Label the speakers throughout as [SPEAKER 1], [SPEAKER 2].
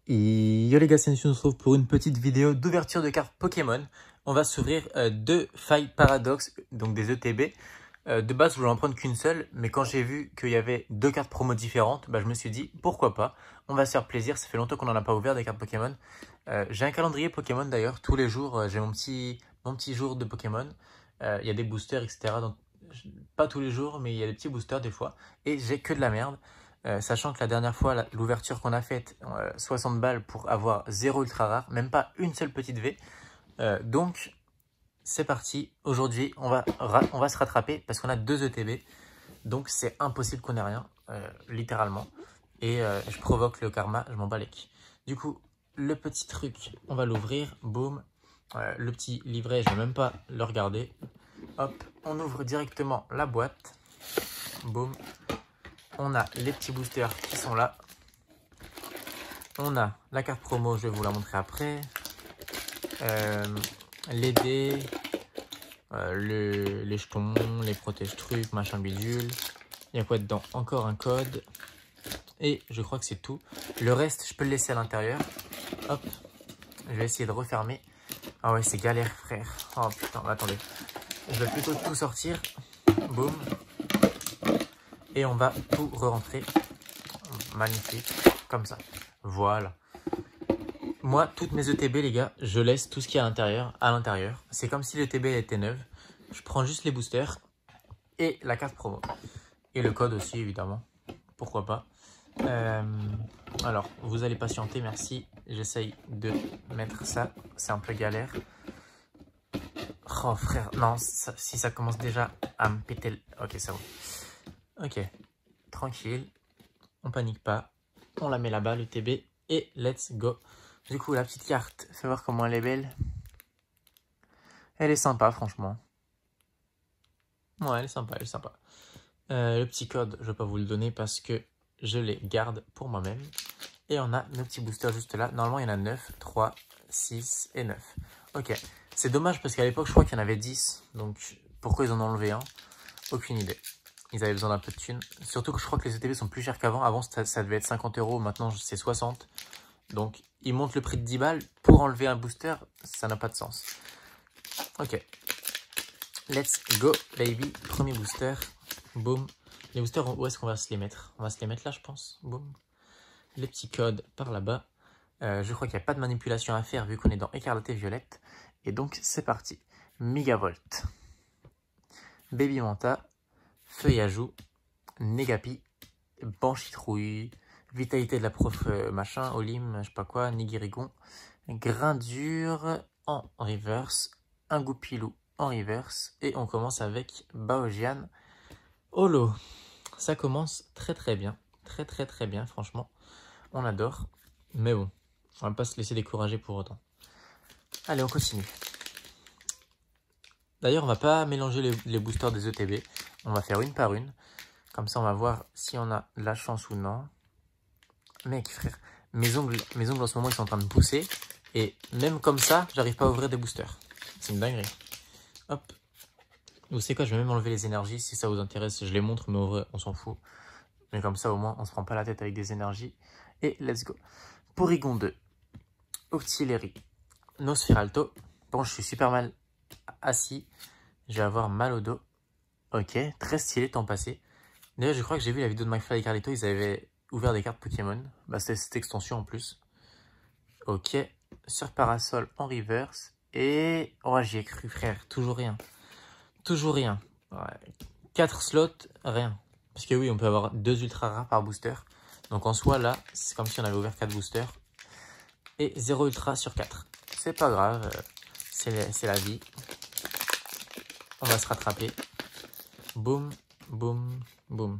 [SPEAKER 1] Yo les gars, c'est Nation, on se retrouve pour une petite vidéo d'ouverture de cartes Pokémon. On va s'ouvrir deux failles paradoxes, donc des ETB. De base, je voulais en prendre qu'une seule, mais quand j'ai vu qu'il y avait deux cartes promo différentes, bah, je me suis dit pourquoi pas. On va se faire plaisir, ça fait longtemps qu'on n'en a pas ouvert des cartes Pokémon. J'ai un calendrier Pokémon d'ailleurs, tous les jours j'ai mon petit jour de Pokémon. Il y a des boosters, etc. Donc, pas tous les jours, mais il y a des petits boosters des fois. Et j'ai que de la merde. Sachant que la dernière fois, l'ouverture qu'on a faite, 60 balles pour avoir 0 ultra rare, même pas une seule petite V. Donc, c'est parti. Aujourd'hui, on va se rattraper parce qu'on a 2 ETB. Donc, c'est impossible qu'on ait rien, littéralement. Et je provoque le karma, je m'en bats les couilles. Du coup, le petit truc, on va l'ouvrir. Boum. Le petit livret, je ne vais même pas le regarder. Hop, on ouvre directement la boîte. Boum. On a les petits boosters qui sont là. On a la carte promo, je vais vous la montrer après. Les dés, les jetons, les protège trucs, machin bidule. Il y a quoi dedans? Encore un code. Et je crois que c'est tout. Le reste, je peux le laisser à l'intérieur. Hop, je vais essayer de refermer. Ah ouais, c'est galère, frère. Oh putain, attendez. Je vais plutôt tout sortir. Boum. Et on va tout re-rentrer. Magnifique. Comme ça. Voilà. Moi, toutes mes ETB, les gars, je laisse tout ce qu'il y a à l'intérieur. C'est comme si l'ETB était neuve. Je prends juste les boosters et la carte promo. Et le code aussi, évidemment. Pourquoi pas. Alors, vous allez patienter, merci. J'essaye de mettre ça. C'est un peu galère. Oh, frère. Non, si ça commence déjà à me péter le... Ok, ça va. Ok. Tranquille. On panique pas. On la met là-bas, l'ETB. Et let's go. Du coup, la petite carte, fais voir comment elle est belle. Elle est sympa, franchement. Ouais, elle est sympa, elle est sympa. Le petit code, je vais pas vous le donner parce que je les garde pour moi-même. Et on a nos petits boosters juste là. Normalement, il y en a 9, 3, 6 et 9. Ok. C'est dommage parce qu'à l'époque, je crois qu'il y en avait 10. Donc, pourquoi ils en ont enlevé un? Aucune idée. Ils avaient besoin d'un peu de thunes. Surtout que je crois que les ETB sont plus chers qu'avant. Avant, ça devait être 50 €. Maintenant, c'est 60. Donc, ils montent le prix de 10 balles pour enlever un booster. Ça n'a pas de sens. Ok. Let's go, baby. Premier booster. Boum. Les boosters, où est-ce qu'on va se les mettre? On va se les mettre là, je pense. Boum. Les petits codes par là-bas. Je crois qu'il n'y a pas de manipulation à faire vu qu'on est dans écarlate et violette. Et donc, c'est parti. Megavolt. Baby Manta. Feuille à joue. Negapi. Banchitrouille. Vitalité de la prof machin. Olim, je sais pas quoi. Nigirigon. Grain dur en reverse. Un Goupilou en reverse. Et on commence avec Baojian. Holo. Ça commence très très bien. Très bien, franchement. On adore. Mais bon, on va pas se laisser décourager pour autant. Allez, on continue. D'ailleurs, on va pas mélanger les boosters des ETB. On va faire une par une. Comme ça, on va voir si on a de la chance ou non. Mec, frère, mes ongles en ce moment, ils sont en train de pousser. Et même comme ça, j'arrive pas à ouvrir des boosters. C'est une dinguerie. Hop. Vous savez quoi, je vais même enlever les énergies. Si ça vous intéresse, je les montre, mais en vrai, on s'en fout. Mais comme ça, au moins, on se prend pas la tête avec des énergies. Et let's go. Porygon 2. Octillery. Nosferalto. Bon, je suis super mal assis. Je vais avoir mal au dos. Ok, très stylé, temps passé. D'ailleurs, je crois que j'ai vu la vidéo de McFly et Carlito. Ils avaient ouvert des cartes Pokémon. Bah, c'était cette extension en plus. Ok. Sur Parasol en reverse. Et... oh, j'y ai cru, frère. Toujours rien. Toujours rien. Ouais. 4 slots, rien. Parce que oui, on peut avoir 2 ultra rares par booster. Donc en soi, là, c'est comme si on avait ouvert 4 boosters. Et 0 ultra sur 4. C'est pas grave. C'est la vie. On va se rattraper. Boum, boum, boum.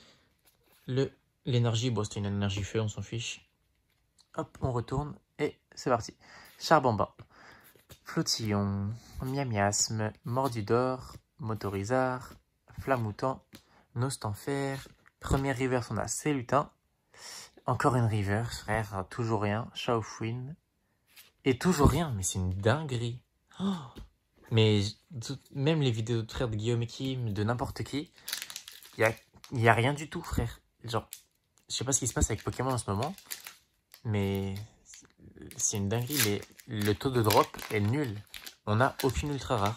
[SPEAKER 1] L'énergie, bon, c'était une énergie feu, on s'en fiche. Hop, on retourne. Et c'est parti. Charbambin. Flottillon. Miamiasme. Mordidor. Motorizard. Flamoutant. Nostanfer. Première reverse, on a Célutin. Encore une reverse, frère. Toujours rien. Chaofouine. Et toujours rien. Mais c'est une dinguerie. Oh, mais même les vidéos de frère de Guillaume et Kim, de n'importe qui, il y a rien du tout, frère. Genre, je sais pas ce qui se passe avec Pokémon en ce moment, mais c'est une dinguerie. Le taux de drop est nul. On n'a aucune ultra rare.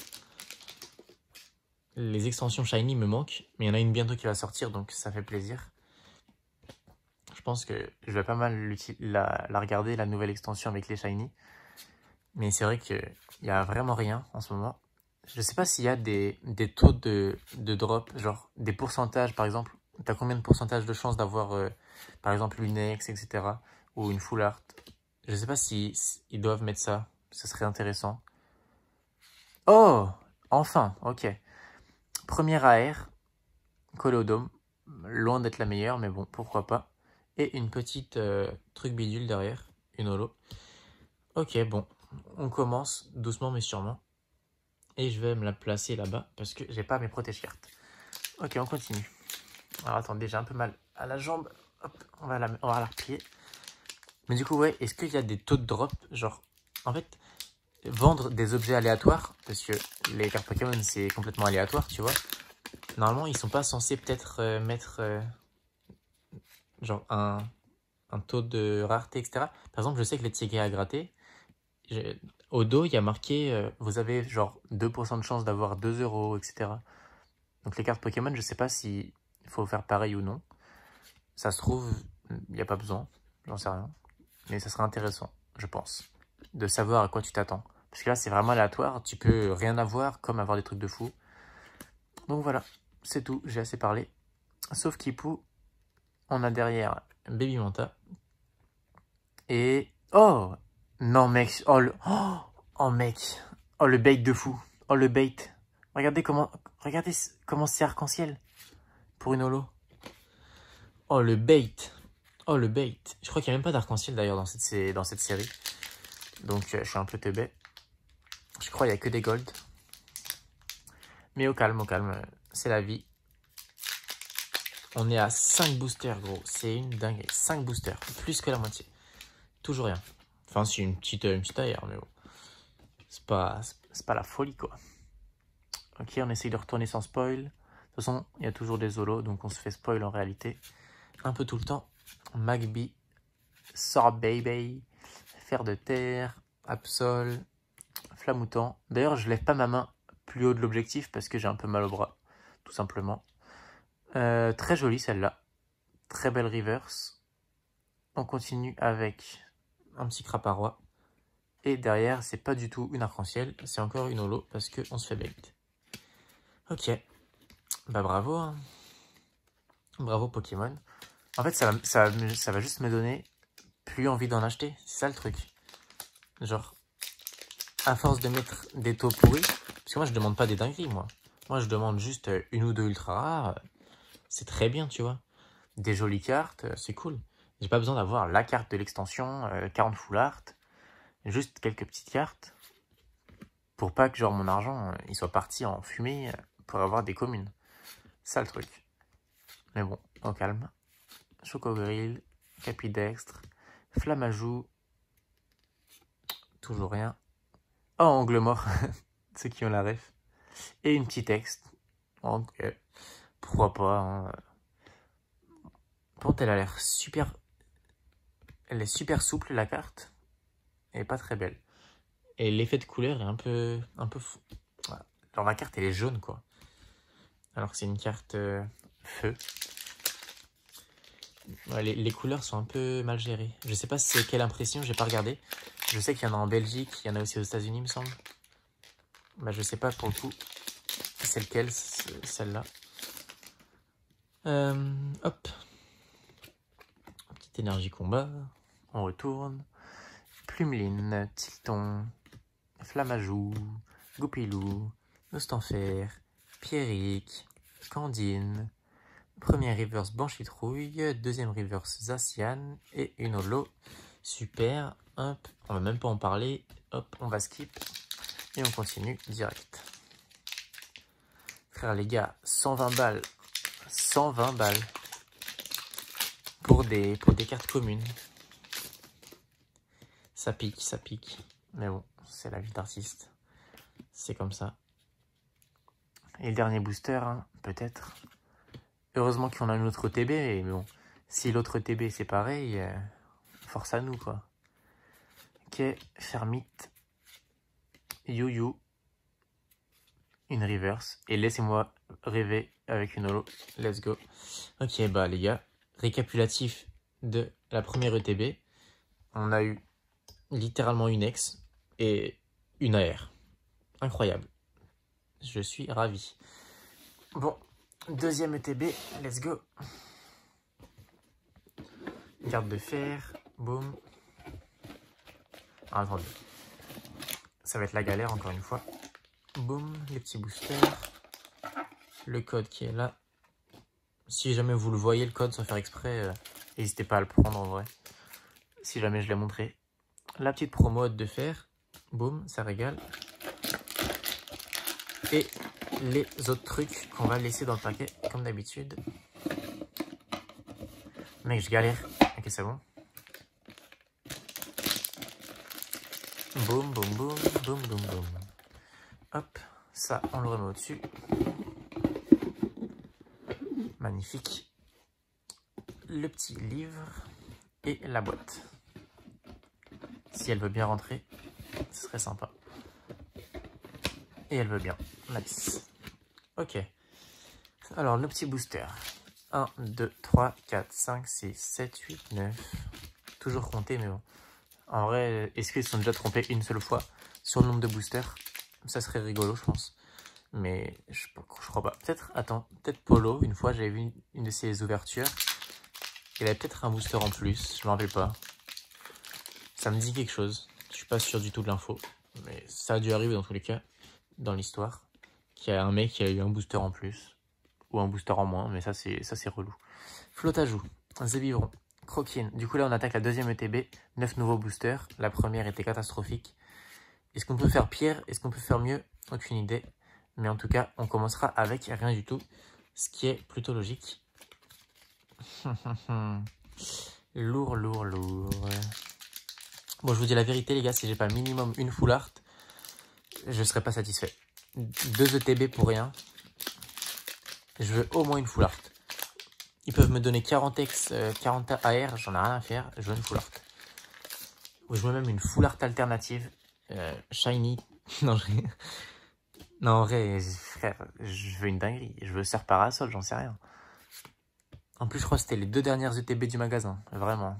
[SPEAKER 1] Les extensions Shiny me manquent, mais il y en a une bientôt qui va sortir, donc ça fait plaisir. Je pense que je vais pas mal la regarder, la nouvelle extension avec les Shiny. Mais c'est vrai qu'il n'y a vraiment rien en ce moment. Je sais pas s'il y a des taux de drop, genre des pourcentages par exemple. T'as combien de pourcentage de chance d'avoir par exemple une X, etc. ou une Full Art. Je sais pas si ils doivent mettre ça. Ce serait intéressant. Oh! Enfin, ok. Première AR, collé au dôme. Loin d'être la meilleure, mais bon, pourquoi pas. Et une petite truc bidule derrière, une holo. Ok, bon, on commence doucement mais sûrement. Et je vais me la placer là-bas parce que j'ai pas mes protège-cartes. Ok, on continue. Alors attendez, j'ai un peu mal à la jambe. Hop, on va la replier. Mais du coup, ouais, est-ce qu'il y a des taux de drop? Genre, en fait, vendre des objets aléatoires, parce que les cartes Pokémon, c'est complètement aléatoire, tu vois. Normalement, ils sont pas censés peut-être mettre genre un taux de rareté, etc. Par exemple, je sais que les tickets à gratter, au dos, il y a marqué, vous avez genre 2% de chance d'avoir 2 euros, etc. Donc les cartes Pokémon, je sais pas si il faut faire pareil ou non. Ça se trouve, il n'y a pas besoin, j'en sais rien. Mais ça serait intéressant, je pense, de savoir à quoi tu t'attends. Parce que là, c'est vraiment aléatoire, tu peux rien avoir, comme avoir des trucs de fou. Donc voilà, c'est tout, j'ai assez parlé. Sauf Kipou, on a derrière Baby Manta. Et... Oh! Non mec, oh mec, oh le bait de fou, oh le bait. Regardez comment c'est arc-en-ciel pour une holo. Oh le bait, oh le bait. Je crois qu'il n'y a même pas d'arc-en-ciel d'ailleurs dans cette série. Donc je suis un peu teubé. Je crois qu'il n'y a que des gold. Mais au calme, c'est la vie. On est à 5 boosters gros, c'est une dinguerie. 5 boosters, plus que la moitié. Toujours rien. Enfin c'est une petite ailleurs, mais bon. C'est pas la folie quoi. Ok, on essaye de retourner sans spoil. De toute façon, il y a toujours des holos, donc on se fait spoil en réalité. Un peu tout le temps. Magby, Sorbet, Fer de terre, Absol, Flamoutant. D'ailleurs, je lève pas ma main plus haut de l'objectif parce que j'ai un peu mal au bras, tout simplement. Très jolie celle-là. Très belle reverse. On continue avec un petit Craparois. Et derrière, c'est pas du tout une arc-en-ciel, c'est encore une holo parce qu'on se fait bait. Ok. Bah bravo. Hein. Bravo Pokémon. En fait, ça va juste me donner plus envie d'en acheter. C'est ça le truc. Genre, à force de mettre des taux pourris, parce que moi je demande pas des dingueries, moi. Moi je demande juste une ou deux ultra rares. C'est très bien, tu vois. Des jolies cartes, c'est cool. J'ai pas besoin d'avoir la carte de l'extension, 40 full art. Juste quelques petites cartes. Pour pas que genre mon argent il soit parti en fumée pour avoir des communes. C'est ça le truc. Mais bon, au calme. Chocogrille, Capidextre, Flamajou, toujours rien. Oh, Angle mort, ceux qui ont la ref. Et une petite texte. Ok, pourquoi pas. Hein. Bon, elle a l'air super... Elle est super souple la carte. Elle est pas très belle. Et l'effet de couleur est un peu fou. Voilà. Alors la carte elle est jaune quoi. Alors que c'est une carte feu. Ouais, les couleurs sont un peu mal gérées. Je sais pas c'est quelle impression, j'ai pas regardé. Je sais qu'il y en a en Belgique, il y en a aussi aux États-Unis, il me semble. Bah, je sais pas pour le coup. C'est lequel, celle-là. Hop. Petite énergie combat. On retourne. Plumeline, Tilton, Flamajou, Goupilou, Nostanfer, Pierrick, Candine. Première reverse Banchitrouille, deuxième reverse Zacian et une holo. Super. Hop, on va même pas en parler. Hop, on va skip et on continue direct. Frère les gars, 120 balles. 120 balles pour des cartes communes. Ça pique, ça pique. Mais bon, c'est la vie d'artiste. C'est comme ça. Et le dernier booster, hein, peut-être. Heureusement qu'on a une autre TB, mais bon, si l'autre TB c'est pareil, force à nous quoi. Ok, Fermite, You, une reverse. Et laissez-moi rêver avec une holo. Let's go. Ok, bah les gars, récapitulatif de la première ETB. On a eu littéralement une ex et une AR. Incroyable. Je suis ravi. Bon, deuxième ETB, let's go. Garde de fer, boum. Ah, attendez. Ça va être la galère encore une fois. Boum, les petits boosters. Le code qui est là. Si jamais vous le voyez, le code, sans faire exprès, n'hésitez pas à le prendre en vrai. Si jamais je l'ai montré. La petite promo de fer. Boum, ça régale. Et les autres trucs qu'on va laisser dans le paquet, comme d'habitude. Mec, je galère. Ok, c'est bon. Boum, boum, boum, boum, boum, boum. Hop, ça, on le remet au-dessus. Magnifique. Le petit livre et la boîte. Si elle veut bien rentrer, ce serait sympa. Et elle veut bien. Nice. Ok. Alors, le petit booster. 1, 2, 3, 4, 5, 6, 7, 8, 9. Toujours compté, mais bon. En vrai, est-ce qu'ils se sont déjà trompés une seule fois sur le nombre de boosters? Ça serait rigolo, je pense. Mais je crois pas. Peut-être, attends, peut-être Polo. Une fois, j'avais vu une de ses ouvertures. Il avait peut-être un booster en plus. Je m'en rappelle pas. Ça me dit quelque chose. Je suis pas sûr du tout de l'info. Mais ça a dû arriver dans tous les cas, dans l'histoire. Qu'il y a un mec qui a eu un booster en plus. Ou un booster en moins. Mais ça, c'est relou. Flotte à joue. Zébivron. Croquine. Du coup, là, on attaque la deuxième ETB. 9 nouveaux boosters. La première était catastrophique. Est-ce qu'on peut faire pire? Est-ce qu'on peut faire mieux? Aucune idée. Mais en tout cas, on commencera avec rien du tout. Ce qui est plutôt logique. Lourd, lourd, lourd. Bon, je vous dis la vérité, les gars. Si j'ai pas minimum une full art, je serai pas satisfait. 2 ETB pour rien. Je veux au moins une full art. Ils peuvent me donner 40 X, 40 AR. J'en ai rien à faire. Je veux une full art. Ou je veux même une full art alternative. Shiny. Non, non, en vrai, frère, je veux une dinguerie. Je veux Serre Parasol, j'en sais rien. En plus, je crois que c'était les 2 dernières ETB du magasin. Vraiment.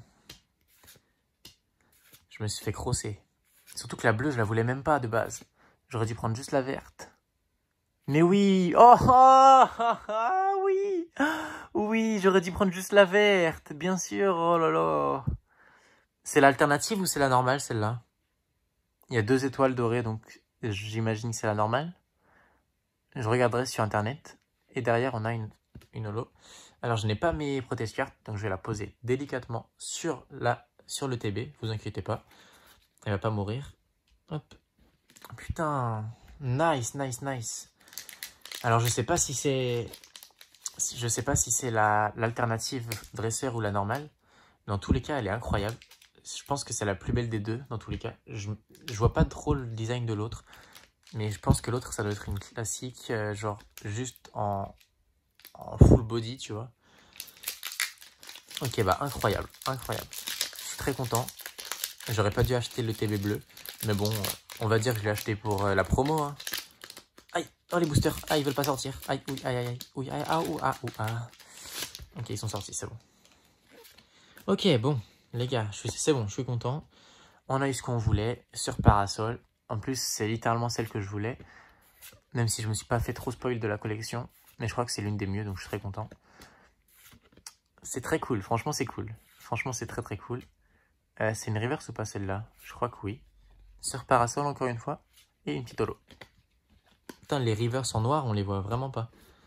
[SPEAKER 1] Je me suis fait crosser. Surtout que la bleue, je la voulais même pas de base. J'aurais dû prendre juste la verte. Mais oui! Oh, oh, oh, oh oui! Oui, j'aurais dû prendre juste la verte. Bien sûr, oh là là. C'est l'alternative ou c'est la normale, celle-là? Il y a 2 étoiles dorées, donc j'imagine que c'est la normale. Je regarderai sur internet. Et derrière, on a une holo. Alors, je n'ai pas mes protège cartes, donc je vais la poser délicatement sur le TB. Vous inquiétez pas. Elle va pas mourir. Hop. Putain. Nice, nice, nice. Alors, je sais pas si c'est... Je sais pas si c'est l'alternative dresseur ou la normale. Dans tous les cas, elle est incroyable. Je pense que c'est la plus belle des deux, dans tous les cas. Je vois pas trop le design de l'autre. Mais je pense que l'autre, ça doit être une classique, genre juste en full body, tu vois. Ok, bah incroyable, incroyable. Je suis très content. J'aurais pas dû acheter le TB bleu. Mais bon, on va dire que je l'ai acheté pour la promo. Hein. Aïe, oh les boosters. Ah, ils veulent pas sortir. Aïe, oui, aïe, aïe, aïe. Oui, aïe, ah, ou, ah, ou, ah. Ok, ils sont sortis, c'est bon. Ok, bon, les gars, c'est bon, je suis content. On a eu ce qu'on voulait sur Parasol. En plus, c'est littéralement celle que je voulais. Même si je me suis pas fait trop spoil de la collection. Mais je crois que c'est l'une des mieux, donc je suis très content. C'est très cool, franchement c'est cool. Franchement c'est très très cool. C'est une reverse ou pas celle-là? Je crois que oui. Sur Parasol encore une fois. Et une petite holo. Putain, les reverses en noir, on les voit vraiment pas.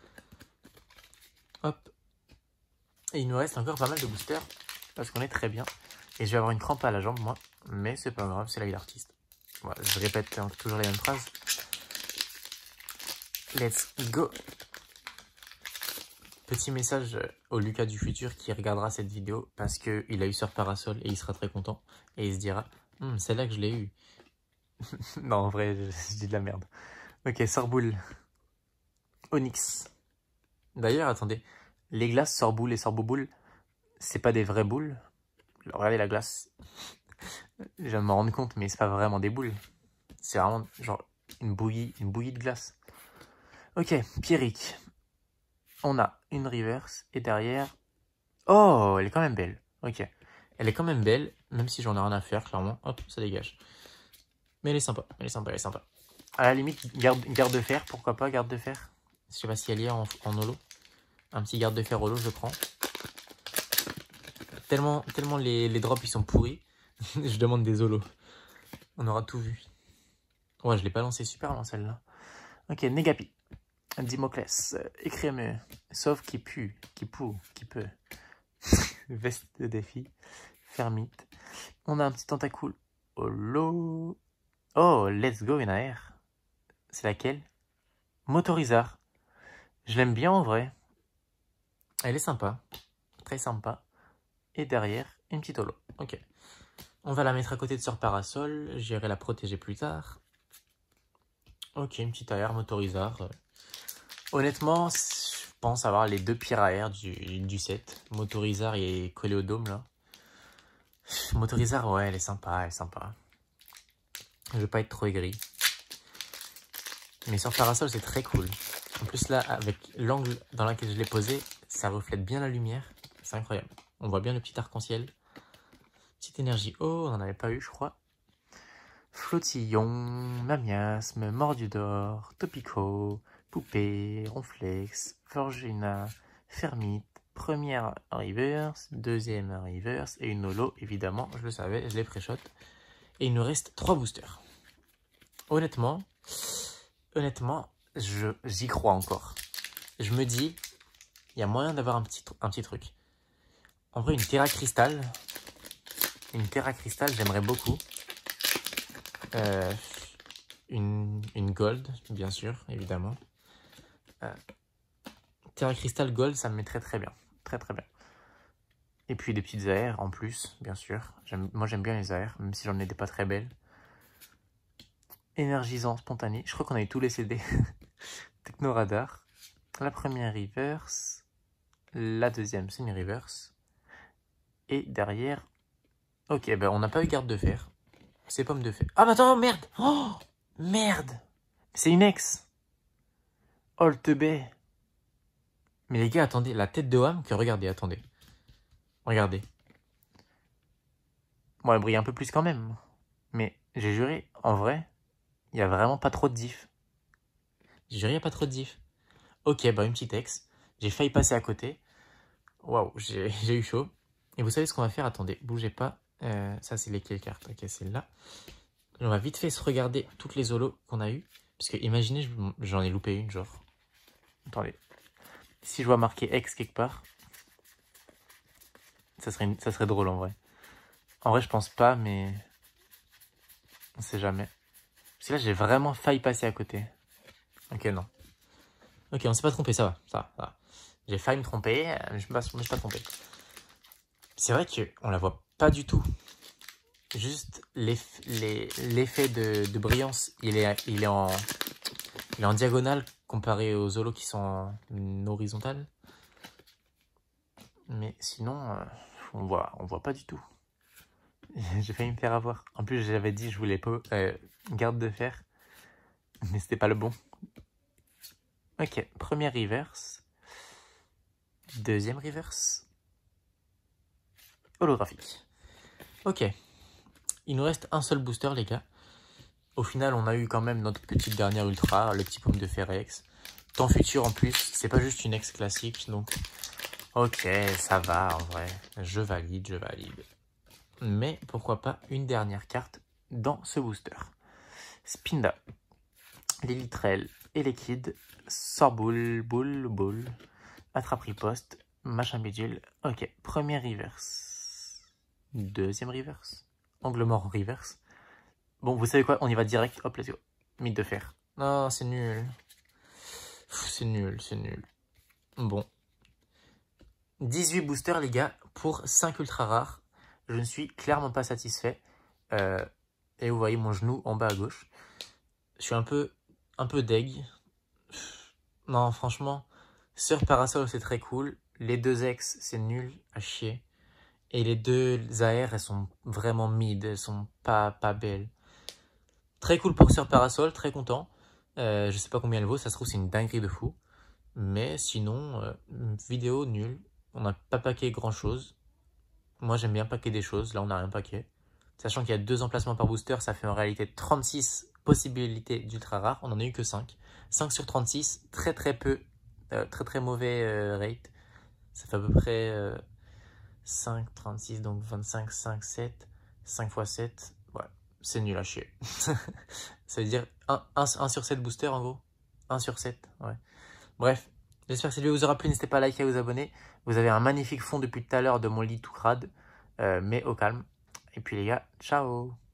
[SPEAKER 1] Hop. Et il nous reste encore pas mal de boosters. Parce qu'on est très bien. Et je vais avoir une crampe à la jambe, moi. Mais c'est pas grave, c'est la vie d'artiste. Voilà, je répète toujours les mêmes phrases. Let's go. Petit message au Lucas du futur qui regardera cette vidéo parce qu'il a eu sur Parasol et il sera très content. Et il se dira, c'est là que je l'ai eu. Non, en vrai, je dis de la merde. Ok, Sorboule. Onyx. D'ailleurs, attendez, les glaces Sorboule et Sorbouboule, c'est pas des vraies boules. Regardez la glace. Je viens de m'en rendre compte, mais c'est pas vraiment des boules. C'est vraiment genre une bouillie de glace. Ok, Pierrick. On a une reverse et derrière... Oh, elle est quand même belle. Ok. Elle est quand même belle, même si j'en ai rien à faire, clairement. Hop, ça dégage. Mais elle est sympa, elle est sympa, elle est sympa. À la limite, garde de fer, pourquoi pas, garde de fer. Je sais pas si elle y est en holo. Un petit garde de fer holo, je prends. Tellement les drops ils sont pourris, je demande des holos. On aura tout vu. Ouais, je l'ai pas lancé super loin celle-là. Ok, Negapi. Dimoclès. Écrémeux. Sauf qui pue, qui poue, qui peut. Veste de défi. Fermite. On a un petit tentacule. Holo. Oh, let's go une AR. C'est laquelle? Motorizar. Je l'aime bien en vrai. Elle est sympa. Très sympa. Et derrière, une petite holo. Ok. On va la mettre à côté de Sœur Parasol. J'irai la protéger plus tard. Ok, une petite AR Motorizar. Honnêtement, je pense avoir les deux pires AR du set. Motorizar et Coléodome là. Motorizar, ouais, elle est sympa, elle est sympa. Je veux pas être trop aigri. Mais sur Parasol, c'est très cool. En plus là, avec l'angle dans lequel je l'ai posé, ça reflète bien la lumière. C'est incroyable. On voit bien le petit arc-en-ciel. Petite énergie. Oh, on n'en avait pas eu, je crois. Flottillon, Mamiasme, Mordudor, Topico, Poupée, Ronflex, Forgina, Fermite, première reverse, deuxième reverse et une holo, évidemment, je le savais, je l'ai pré-shot. Et il nous reste 3 boosters. Honnêtement, j'y crois encore. Je me dis, il y a moyen d'avoir un petit truc. En vrai, une Terra Crystal, j'aimerais beaucoup. Une Gold, bien sûr, évidemment. Terra Crystal Gold, ça me mettrait très bien. Très très bien. Et puis des petites AR en plus, bien sûr. Moi j'aime bien les AR, même si j'en ai des pas très belles. Énergisant, spontané. Je crois qu'on a eu tous les CD. Techno Radar. La première reverse. La deuxième semi-reverse. Et derrière... Ok, ben on n'a pas eu garde de fer. C'est pomme de fer. Ah bah attends, merde. Oh, merde. C'est une ex. Oh le teubé. Mais les gars, attendez, la tête de Wham que regardez, attendez. Regardez. Bon, elle brille un peu plus quand même. Mais j'ai juré, en vrai, il n'y a vraiment pas trop de diff. J'ai juré, il n'y a pas trop de diff. Ok, bah une petite ex. J'ai failli passer à côté. Waouh, j'ai eu chaud. Et vous savez ce qu'on va faire? Attendez, bougez pas. Ça, c'est lesquelles cartes? Ok, c'est là. On va vite fait se regarder toutes les holos qu'on a eues. Parce que imaginez, j'en ai loupé une, genre. Attendez. Si je vois marqué ex quelque part, ça serait drôle en vrai. En vrai, je pense pas, mais on sait jamais. Parce que là, j'ai vraiment failli passer à côté. Ok, non. Ok, on s'est pas trompé, ça va. J'ai failli me tromper, mais je me suis pas trompé. C'est vrai qu'on la voit pas du tout. Juste l'effet de brillance, il est en diagonale comparé aux holos qui sont en horizontale. Mais sinon, on voit pas du tout. J'ai failli me faire avoir. En plus, j'avais dit je voulais pas garde de fer, mais c'était pas le bon. Ok, première reverse. Deuxième reverse. Holographique. Ok. Il nous reste un seul booster, les gars. Au final, on a eu quand même notre petite dernière ultra, le petit pomme de fer ex. Temps futur en plus, c'est pas juste une ex classique, donc... Ok, ça va en vrai. Je valide. Mais pourquoi pas une dernière carte dans ce booster. Spinda. Lilitrel et Liquide. Sorboule, boule. Attrape riposte. Machin bidule. Ok, première reverse. Deuxième reverse. Angle mort reverse. Bon, vous savez quoi? On y va direct. Hop, let's go. Mythe de fer. Non, c'est nul. C'est nul. Bon. 18 boosters, les gars, pour 5 ultra rares. Je ne suis clairement pas satisfait. Et vous voyez mon genou en bas à gauche. Je suis un peu deg. Non, franchement, Sœur Parasol, c'est très cool. Les deux ex, c'est nul à chier. Et les deux AR, elles sont vraiment mid, elles sont pas belles. Très cool pour Sur Parasol, très content. Je sais pas combien elle vaut, ça se trouve c'est une dinguerie de fou. Mais sinon, vidéo nulle. On n'a pas paqué grand chose. Moi j'aime bien paquer des choses, là on n'a rien paqué. Sachant qu'il y a 2 emplacements par booster, ça fait en réalité 36 possibilités d'ultra rare. On en a eu que 5. 5 sur 36, très peu, très mauvais rate. Ça fait à peu près 5, 36, donc 25, 5, 7, 5 x 7. Ouais, c'est nul à chier. Ça veut dire 1 sur 7 booster en gros. 1 sur 7, ouais. Bref, j'espère que cette vidéo vous aura plu. N'hésitez pas à liker et à vous abonner. Vous avez un magnifique fond depuis tout à l'heure de mon lit tout crade, mais au calme. Et puis les gars, ciao!